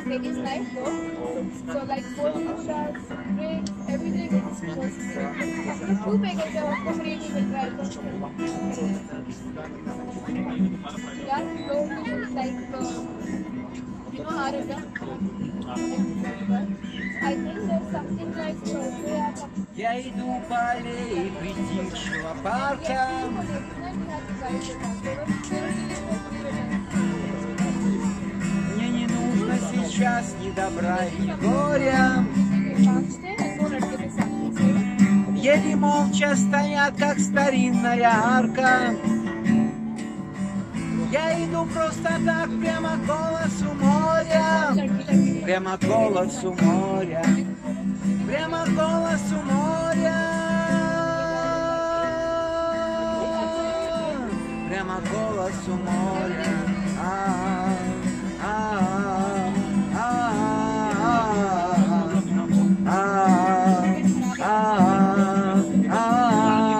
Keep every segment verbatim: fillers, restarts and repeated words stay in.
Okay, it's nice though. So like four stars, drinks, everything is just great. Two pages of free we will try. Yeah, so like uh, you know Aruga? I think there's something like uh, Я иду по аллее притихшего парка. Мне не нужно сейчас ни добра, ни горя. Еле молча стоят, как старинная арка. Я иду просто так, прямо к голосу моря. Прямо к голосу моря. Прямо к голосу моря. Прямо к голосу моря. А -а -а -а -а -а -а -а.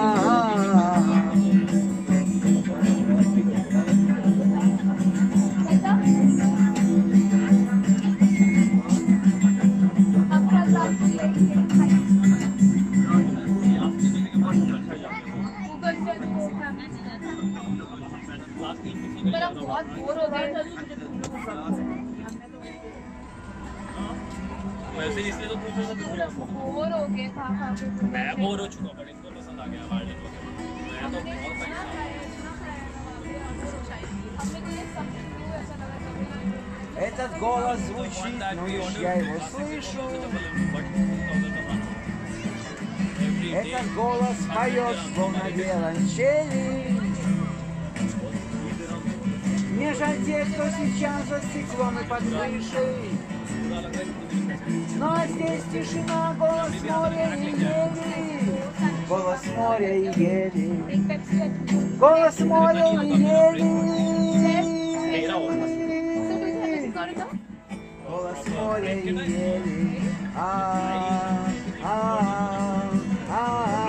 पर हम बहुत bore हो गए वैसे इसलिए तो पूछ रहा था बोर हो गए खा खा के मैं बोर हो चुका बट इनको पसंद आ गया वाले को मैं तो बहुत पैसा हमें तो ये सब ऐसा लगा Этот голос звучит, но лишь я его слышу. Этот голос поет, словно виолончели. Не жаль тех, кто сейчас за стеклом и под крышей. Но здесь тишина, голос моря и ели. Голос моря и ели. Голос моря и ели. Голос моря и ели. А а а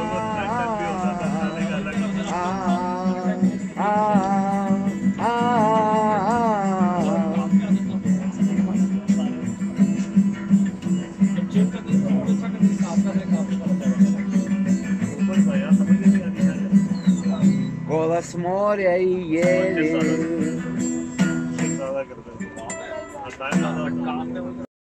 Голос моря и ели.